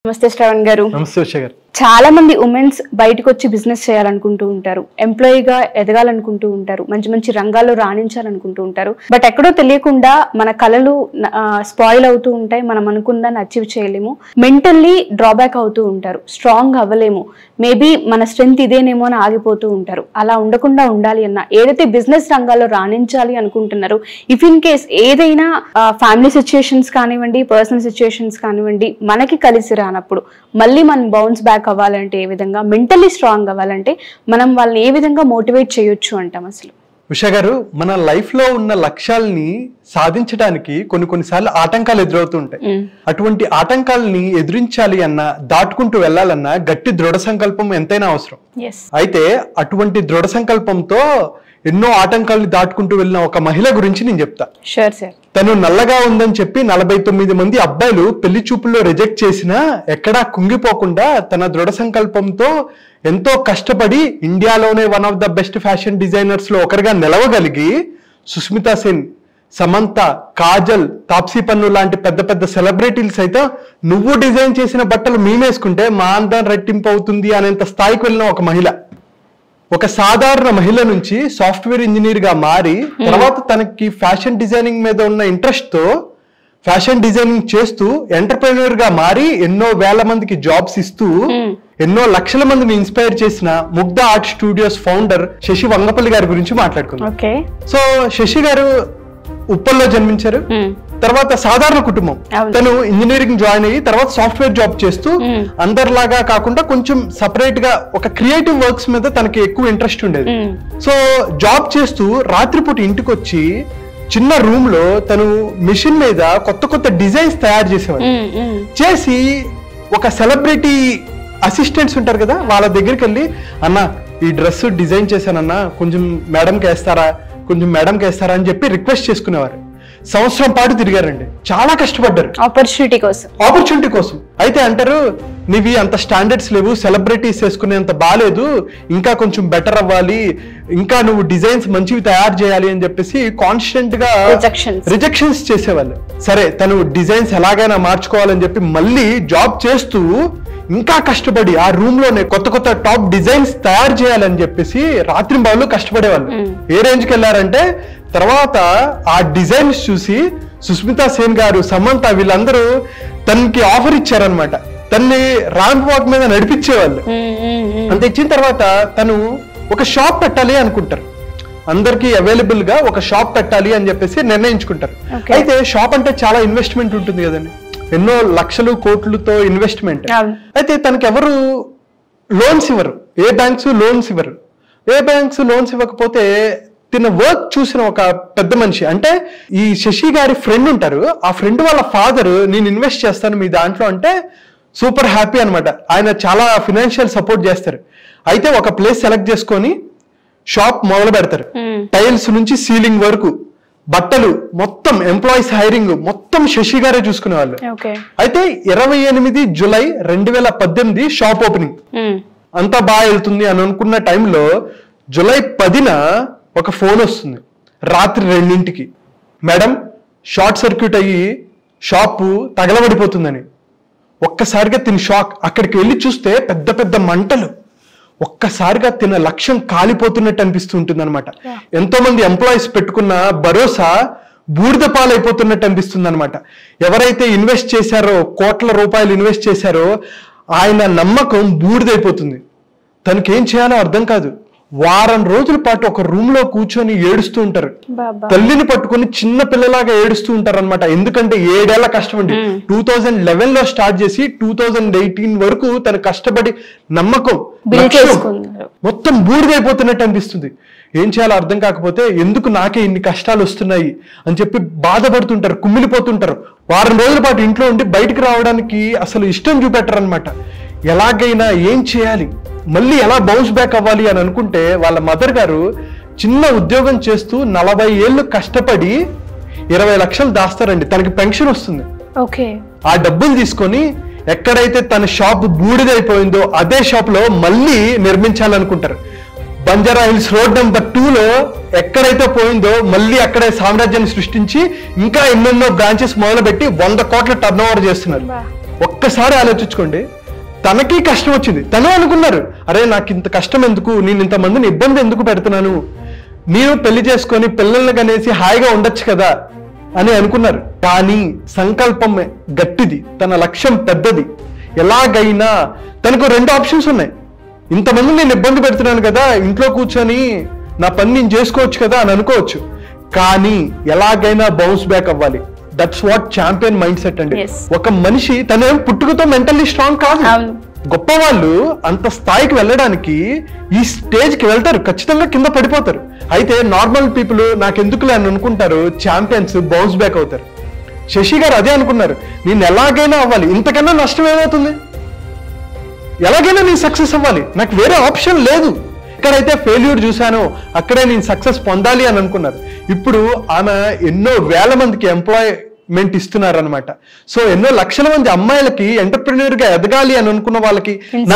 నమస్తే శ్రవణ్ గారు. నమస్తే ఉష గారు. చాలా మంది ఉమెన్స్ బయటకు వచ్చి బిజినెస్ చేయాలనుకుంటూ ఉంటారు, ఎంప్లాయీగా ఎదగాలనుకుంటూ ఉంటారు, మంచి మంచి రంగాల్లో రాణించాలనుకుంటూ ఉంటారు. బట్ ఎక్కడో తెలియకుండా మన కళలు స్పాయిల్ అవుతూ ఉంటాయి, మనం అనుకున్నదాన్ని అచీవ్ చేయలేము, మెంటల్లీ డ్రాబ్యాక్ అవుతూ ఉంటారు, స్ట్రాంగ్ అవ్వలేము, మేబీ మన స్ట్రెంగ్త్ ఇదేనేమో అని ఆగిపోతూ ఉంటారు. అలా ఉండకుండా ఉండాలి అన్న ఏదైతే బిజినెస్ రంగాల్లో రాణించాలి అనుకుంటున్నారో, ఇఫ్ ఇన్ కేస్ ఏదైనా ఫ్యామిలీ సిచ్యుయేషన్స్ కానివ్వండి, పర్సనల్ సిచ్యుయేషన్స్ కానివ్వండి, మనకి కలిసి రానప్పుడు మళ్ళీ మనం బౌన్స్ బ్యాక్ అవ్వాలంటే ఏ విధంగా, మెంటల్లీ స్ట్రాంగ్ అవ్వాలంటే మనం వాళ్ళని ఏ విధంగా మోటివేట్ చేయొచ్చు అంటాం అసలు? ఉష గారు, మన లైఫ్ లో ఉన్న లక్ష్యాలని సాధించడానికి కొన్నిసార్లు ఆటంకాలు ఎదురవుతూ ఉంటాయి. అటువంటి ఆటంకాలని ఎదురించాలి అన్నా, దాటుకుంటూ వెళ్ళాలన్నా గట్టి దృఢ సంకల్పం ఎంతైనా అవసరం. అయితే అటువంటి దృఢ సంకల్పంతో ఎన్నో ఆటంకాలను దాటుకుంటూ వెళ్ళిన ఒక మహిళ గురించి నేను చెప్తా. తను నల్లగా ఉందని చెప్పి 49 మంది అబ్బాయిలు పెళ్లి చూపుల్లో రిజెక్ట్ చేసినా ఎక్కడా కుంగిపోకుండా తన దృఢ సంకల్పంతో ఎంతో కష్టపడి ఇండియాలోనే one of the best fashion designers లో ఒకరిగా నిలవగలిగి సుస్మితా సేన్, సమంత, కాజల్, తాప్సీ పన్ను లాంటి పెద్ద పెద్ద సెలబ్రిటీలు సైతం నువ్వు డిజైన్ చేసిన బట్టలు మేమేసుకుంటే మా అందం రెట్టింపు అవుతుంది అనేంత స్థాయికి వెళ్ళిన ఒక మహిళ. ఒక సాధారణ మహిళ నుంచి సాఫ్ట్వేర్ ఇంజనీర్ గా మారి తర్వాత తనకి ఫ్యాషన్ డిజైనింగ్ మీద ఉన్న ఇంట్రెస్ట్ తో ఫ్యాషన్ డిజైనింగ్ చేస్తూ ఎంటర్ప్రెన్యూర్ గా మారి ఎన్నో వేల మందికి జాబ్స్ ఇస్తూ ఎన్నో లక్షల మందిని ఇన్స్పైర్ చేసిన Mugdha art studios founder Shashi Vangapalli గారి గురించి మాట్లాడుకుందాం. సో శశి గారు ఉప్పల్లో జన్మించారు. తర్వాత సాధారణ కుటుంబం. తను ఇంజనీరింగ్ జాయిన్ అయ్యి తర్వాత సాఫ్ట్వేర్ జాబ్ చేస్తూ అందరిలాగా కాకుండా కొంచెం సపరేట్ గా ఒక క్రియేటివ్ వర్క్స్ మీద తనకి ఎక్కువ ఇంట్రెస్ట్ ఉండేది. సో జాబ్ చేస్తూ రాత్రిపూట ఇంటికి వచ్చి చిన్న రూమ్ లో తను మిషన్ మీద కొత్త కొత్త డిజైన్స్ తయారు చేసేవాడు. చేసి ఒక సెలబ్రిటీ అసిస్టెంట్స్ ఉంటారు కదా, వాళ్ళ దగ్గరికి వెళ్ళి అన్న ఈ డ్రెస్ డిజైన్ చేశానన్నా, కొంచెం మేడంకి వేస్తారా, కొంచెం మేడంకి వేస్తారా అని చెప్పి రిక్వెస్ట్ చేసుకునేవారు. సంవత్సరం పాటు తిరిగారండి, చాలా కష్టపడ్డారు ఆపర్చునిటీ కోసం. అయితే అంటారు, నీవి అంత స్టాండర్డ్స్ లేవు, సెలబ్రిటీస్ వేసుకునేంత బాగాలేదు, ఇంకా కొంచెం బెటర్ అవ్వాలి, ఇంకా నువ్వు డిజైన్స్ మంచివి తయారు చేయాలి అని చెప్పేసి కాన్స్టెంట్ గా రిజెక్షన్స్ చేసేవాళ్ళు. సరే తను డిజైన్స్ ఎలాగైనా మార్చుకోవాలని చెప్పి మళ్ళీ జాబ్ చేస్తూ ఇంకా కష్టపడి ఆ రూమ్ లోనే కొత్త కొత్త టాప్ డిజైన్స్ తయారు చేయాలని చెప్పేసి రాత్రి బావులు కష్టపడేవాళ్ళు. ఏ రేంజ్కి వెళ్ళారంటే తర్వాత ఆ డిజైన్స్ చూసి సుస్మితా సేన్ గారు, సమంత వీళ్ళందరూ తనకి ఆఫర్ ఇచ్చారనమాట. తన్ని ర్యాంప్ వాక్ మీద నడిపించేవాళ్ళు. అంత ఇచ్చిన తర్వాత తను ఒక షాప్ పెట్టాలి అనుకుంటారు, అందరికి అవైలబుల్ గా ఒక షాప్ పెట్టాలి అని చెప్పేసి నిర్ణయించుకుంటారు. అయితే షాప్ అంటే చాలా ఇన్వెస్ట్మెంట్ ఉంటుంది కదండి, ఎన్నో లక్షలు కోట్లతో ఇన్వెస్ట్మెంట్. అయితే తనకి ఎవరు లోన్స్ ఇవ్వరు, ఏ బ్యాంక్స్ లోన్స్ ఇవ్వరు. ఏ బ్యాంక్స్ లోన్స్ ఇవ్వకపోతే తిన వర్క్ చూసిన ఒక పెద్ద మనిషి, అంటే ఈ శశి గారి ఫ్రెండ్ ఉంటారు, ఆ ఫ్రెండ్ వాళ్ళ ఫాదర్ నేను ఇన్వెస్ట్ చేస్తాను మీ దాంట్లో అంటే సూపర్ హ్యాపీ అనమాట. ఆయన చాలా ఫినాన్షియల్ సపోర్ట్ చేస్తారు. అయితే ఒక ప్లేస్ సెలెక్ట్ చేసుకొని షాప్ మొదలు పెడతారు. టైల్స్ నుంచి సీలింగ్ వరకు, బట్టలు మొత్తం, ఎంప్లాయీస్ హైరింగ్ మొత్తం శశి గారే చూసుకునేవాళ్ళు. అయితే 28 జూలై 2018 షాప్ ఓపెనింగ్. అంతా బాగా వెళ్తుంది అని అనుకున్న టైంలో జూలై 10న ఒక ఫోన్ వస్తుంది రాత్రి 2ంటికి, మేడం షార్ట్ సర్క్యూట్ అయ్యి షాపు తగలబడిపోతుందని. ఒక్కసారిగా తిని షాక్. అక్కడికి వెళ్ళి చూస్తే పెద్ద పెద్ద మంటలు. ఒక్కసారిగా తిన లక్ష్యం కాలిపోతున్నట్టు అనిపిస్తూ ఉంటుంది అనమాట. ఎంతో మంది ఎంప్లాయీస్ పెట్టుకున్న భరోసా బూడిద పాలైపోతున్నట్టు అనిపిస్తుంది అనమాట. ఎవరైతే ఇన్వెస్ట్ చేశారో, కోట్ల రూపాయలు ఇన్వెస్ట్ చేశారో ఆయన నమ్మకం బూడిదైపోతుంది. తనకేం చేయాలో అర్థం కాదు. వారం రోజుల పాటు ఒక రూమ్ లో కూర్చొని ఏడుస్తూ ఉంటారు. తల్లిని పట్టుకొని చిన్న పిల్లలాగా ఏడుస్తూ ఉంటారు అనమాట. ఎందుకంటే 7 ఏళ్ల కష్టం అండి. 2011లో స్టార్ట్ చేసి 2018 వరకు తను కష్టపడి నమ్మకం మొత్తం బూడిదైపోతున్నట్టు అనిపిస్తుంది. ఏం చేయాలో అర్థం కాకపోతే ఎందుకు నాకే ఇన్ని కష్టాలు వస్తున్నాయి అని చెప్పి బాధపడుతుంటారు, కుమిలిపోతుంటారు. వారం రోజుల పాటు ఇంట్లో ఉండి బయటకు రావడానికి అసలు ఇష్టం చూపెట్టరు అనమాట. ఎలాగైనా ఏం చేయాలి, మళ్ళీ ఎలా బౌన్స్ బ్యాక్ అవ్వాలి అని అనుకుంటే వాళ్ళ మదర్ గారు చిన్న ఉద్యోగం చేస్తూ 40 ఏళ్ళు కష్టపడి 20 లక్షలు దాస్తారండి. తనకి పెన్షన్ వస్తుంది. ఆ డబ్బులు తీసుకొని ఎక్కడైతే తన షాప్ బూడిదైపోయిందో అదే షాప్ లో మళ్ళీ నిర్మించాలనుకుంటారు. బంజారా హిల్స్ రోడ్ నెంబర్ 2లో ఎక్కడైతే పోయిందో మళ్ళీ అక్కడే సామ్రాజ్యాన్ని సృష్టించి ఇంకా ఎన్నెన్నో బ్రాంచెస్ మొదలుపెట్టి 100 కోట్ల టర్న్ ఓవర్ చేస్తున్నారు. ఒక్కసారి ఆలోచించుకోండి, తనకి కష్టం వచ్చింది, తను అనుకున్నారు అరే నాకు ఇంత కష్టం ఎందుకు, నేను ఇంతమందిని ఇబ్బంది ఎందుకు పెడుతున్నాను, నేను పెళ్లి చేసుకొని పిల్లల్ని కనేసి హాయిగా ఉండొచ్చు కదా అని అనుకున్నారు. కానీ సంకల్పం గట్టిది, తన లక్ష్యం పెద్దది. ఎలాగైనా తనకు 2 ఆప్షన్స్ ఉన్నాయి. ఇంతమంది నేను ఇబ్బంది పెడుతున్నాను కదా, ఇంట్లో కూర్చొని నా పని నేను చేసుకోవచ్చు కదా అని అనుకోవచ్చు, కానీ ఎలాగైనా బౌన్స్ బ్యాక్ అవ్వాలి. That's what champion mindset అండి. ఒక మనిషి తనేం పుట్టుకతో మెంటల్లీ స్ట్రాంగ్ కాదు. గొప్ప వాళ్ళు అంత స్థాయికి వెళ్ళడానికి ఈ స్టేజ్కి వెళ్తారు, ఖచ్చితంగా కింద పడిపోతారు. అయితే నార్మల్ పీపుల్ నాకెందుకులే అని అనుకుంటారు, ఛాంపియన్స్ బౌన్స్ బ్యాక్ అవుతారు. శశి గారు అదే అనుకున్నారు, నేను ఎలాగైనా అవ్వాలి, ఇంతకన్నా నష్టం ఏమవుతుంది, ఎలాగైనా నేను సక్సెస్ అవ్వాలి, నాకు వేరే ఆప్షన్ లేదు. ఎక్కడైతే ఫెయిల్యూర్ చూశానో అక్కడే నేను సక్సెస్ పొందాలి అని అనుకున్నారు. ఇప్పుడు ఆమె ఎన్నో వేల మందికి ఎంప్లాయ్మెంట్ ఇస్తున్నారు అనమాట. సో ఎన్నో లక్షల మంది అమ్మాయిలకి ఎంటర్ప్రెన్యూర్ గా ఎదగాలి అని అనుకున్న వాళ్ళకి,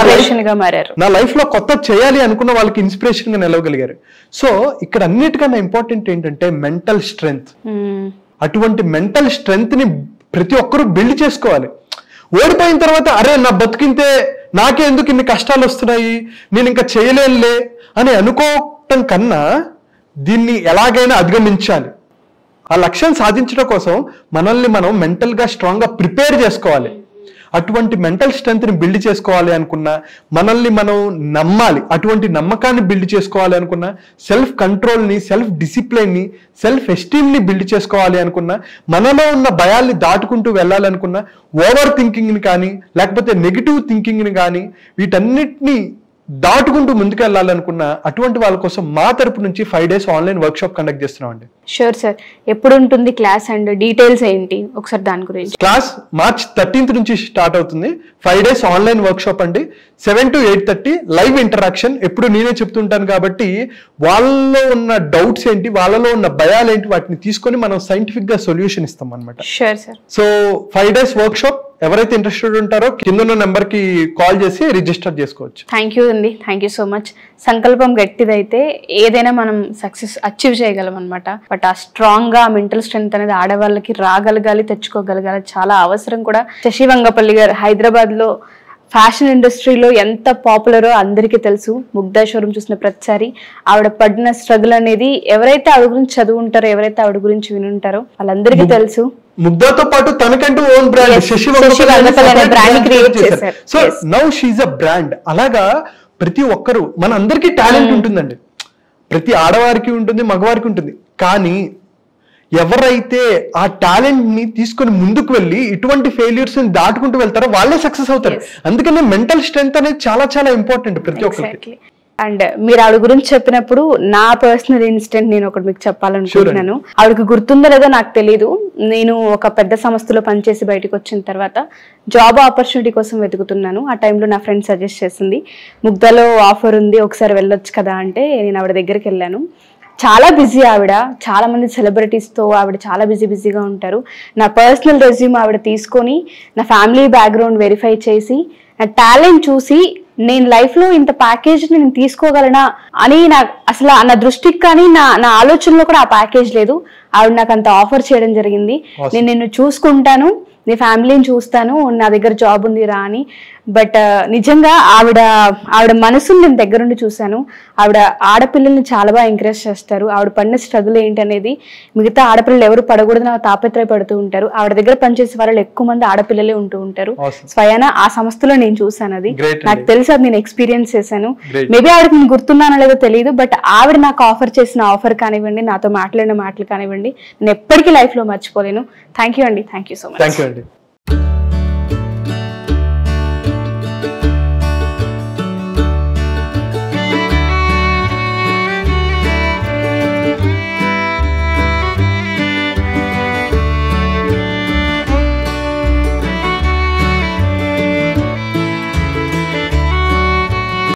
నా లైఫ్ లో కొత్త చేయాలి అనుకున్న వాళ్ళకి ఇన్స్పిరేషన్ గా నిలవగలిగారు. సో ఇక్కడ అన్నిటికన్నా ఇంపార్టెంట్ ఏంటంటే మెంటల్ స్ట్రెంగ్త్. అటువంటి మెంటల్ స్ట్రెంగ్త్ ని ప్రతి ఒక్కరూ బిల్డ్ చేసుకోవాలి. ఓడిపోయిన తర్వాత అరే నా బతికింతే, నాకే ఎందుకు ఇన్ని కష్టాలు వస్తున్నాయి, నేను ఇంకా చేయలేనులే అని అనుకోవటం కన్నా దీన్ని ఎలాగైనా అధిగమించాలి. ఆ లక్ష్యం సాధించడం కోసం మనల్ని మనం మెంటల్ గా స్ట్రాంగ్ గా ప్రిపేర్ చేసుకోవాలి. అటువంటి మెంటల్ స్ట్రెంగ్త్ ని బిల్డ్ చేసుకోవాలి అనుకున్నా, మనల్ని మనం నమ్మాలి, అటువంటి నమ్మకాన్ని బిల్డ్ చేసుకోవాలి అనుకున్నా, సెల్ఫ్ కంట్రోల్ ని, సెల్ఫ్ డిసిప్లిన్ ని, సెల్ఫ్ ఎస్టీమ్ ని బిల్డ్ చేసుకోవాలి అనుకున్నా, మనలో ఉన్న భయాల్ని దాటుకుంటూ వెళ్ళాలనుకున్నా, ఓవర్ థింకింగ్ ని కానీ లేకపోతే నెగిటివ్ థింకింగ్ ని కానీ వీటన్నిటిని దాటుకుంటూ ముందుకు వెళ్ళాలనుకున్నా, అటువంటి వాళ్ళ కోసం మా తరపు నుంచి 5 days online workshop conduct చేస్తున్నాం అండి. Sure sir. ఎప్పుడు ఉంటుంది క్లాస్ అండ్ డీటెయిల్స్ ఏంటి ఒకసారి దాని గురించి? క్లాస్ March 13th నుంచి స్టార్ట్ అవుతుంది. 5 days ఆన్లైన్ వర్క్ షాప్ అండి. 7 to 8:30 లైవ్ ఇంటరాక్షన్. ఎప్పుడు నేనే చెప్తుంటాను కాబట్టి వాళ్ళలో ఉన్న డౌట్స్ ఏంటి, వాళ్ళలో ఉన్న భయాలు ఏంటి, వాటిని తీసుకొని మనం సైంటిఫిక్ గా సొల్యూషన్ ఇస్తాం అనమాట. Sure sir. So 5 days workshop ఎవరైతే ఇంట్రెస్టెడ్ ఉంటారో కింద ఉన్న నెంబర్ కి కాల్ చేసి రిజిస్టర్ చేసుకోవచ్చు. థ్యాంక్ యూ అండి, థ్యాంక్ యూ సో మచ్. సంకల్పం గట్టిదైతే ఏదైనా మనం సక్సెస్ అచీవ్ చేయగలం అనమాట. బట్ ఆ స్ట్రాంగ్ గా మెంటల్ స్ట్రెంగ్త్ అనేది ఆడవాళ్ళకి రాగలగాలి, తెచ్చుకోగలగాలి, చాలా అవసరం కూడా. శశి వంగపల్లి గారు హైదరాబాద్ లో ఫ్యాషన్ ఇండస్ట్రీలో ఎంత పాపులరో అందరికీ తెలుసు. ముగ్ధా షోరూమ్ చూసిన ప్రతిసారి ఆవిడ పడిన స్ట్రగుల్ అనేది ఎవరైతే ఆవిడ గురించి చదువుంటారో, ఎవరైతే ఆవిడ గురించి వినుంటారో వాళ్ళందరికీ తెలుసు. ముగ్ధాతో పాటు తనకంటూ own brand Shashi Vangapalli brand create చేశారు. So now she is a brand. అలాగా ప్రతి ఒక్కరు, మన అందరికీ టాలెంట్ ఉంటుందండి, ప్రతి ఆడవారికి ఉంటుంది, మగవారికి ఉంటుంది. కానీ ఎవరైతే ఆ టాలెంట్ ని తీసుకొని ముందుకు వెళ్ళి ఇటువంటి ఫెయిల్యూర్స్ ని దాటుకుంటూ వెళ్తారో వాళ్ళే సక్సెస్ అవుతారు. అందుకనే మెంటల్ స్ట్రెంగ్త్ అనేది చాలా చాలా ఇంపార్టెంట్ ప్రతి ఒక్కరికి. అండ్ మీరు ఆవిడ గురించి చెప్పినప్పుడు నా పర్సనల్ ఇన్సిడెంట్ నేను ఒకటి మీకు చెప్పాలనుకుంటున్నాను. ఆవిడకి గుర్తుందో లేదో నాకు తెలియదు. నేను ఒక పెద్ద సంస్థలో పనిచేసి బయటకు వచ్చిన తర్వాత జాబ్ ఆపర్చునిటీ కోసం వెతుకుతున్నాను. ఆ టైంలో నా ఫ్రెండ్ సజెస్ట్ చేసింది, ముగ్ధలో ఆఫర్ ఉంది ఒకసారి వెళ్ళొచ్చు కదా అంటే నేను ఆవిడ దగ్గరికి వెళ్ళాను. చాలా బిజీ ఆవిడ, చాలా మంది సెలబ్రిటీస్తో ఆవిడ చాలా బిజీగా ఉంటారు. నా పర్సనల్ రెజ్యూమ్ ఆవిడ తీసుకొని నా ఫ్యామిలీ బ్యాక్గ్రౌండ్ వెరిఫై చేసి నా టాలెంట్ చూసి నేను లైఫ్ లో ఇంత ప్యాకేజ్ నేను తీసుకోగలనా అని అసలు నా దృష్టికి కానీ నా ఆలోచనలో కూడా ఆ ప్యాకేజ్ లేదు. ఆవిడ నాకు అంత ఆఫర్ చేయడం జరిగింది. నేను నిన్ను చూసుకుంటాను, నీ ఫ్యామిలీని చూస్తాను, నా దగ్గర జాబ్ ఉంది రా అని. బట్ నిజంగా ఆవిడ మనసుని నేను దగ్గరుండి చూశాను. ఆవిడ ఆడపిల్లల్ని చాలా బాగా ఎంకరేజ్ చేస్తారు. ఆవిడ పడిన స్ట్రగుల్ ఏంటి అనేది మిగతా ఆడపిల్లలు ఎవరు పడకూడదని తాపత్రయపడుతూ ఉంటారు. ఆవిడ దగ్గర పనిచేసే వాళ్ళు ఎక్కువ మంది ఆడపిల్లలే ఉంటూ ఉంటారు. స్వయాన ఆ సంస్థలో నేను చూసాను, అది నాకు తెలుసు, అది నేను ఎక్స్పీరియన్స్ చేశాను. మేబీ ఆవిడకి నేను గుర్తున్నానో లేదో తెలియదు, బట్ ఆవిడ నాకు ఆఫర్ చేసిన ఆఫర్ కానివ్వండి, నాతో మాట్లాడిన మాటలు కానివ్వండి, నేను ఎప్పటికీ లైఫ్ లో మర్చిపోలేను. థ్యాంక్ యూ అండి, థ్యాంక్ యూ సో మచ్.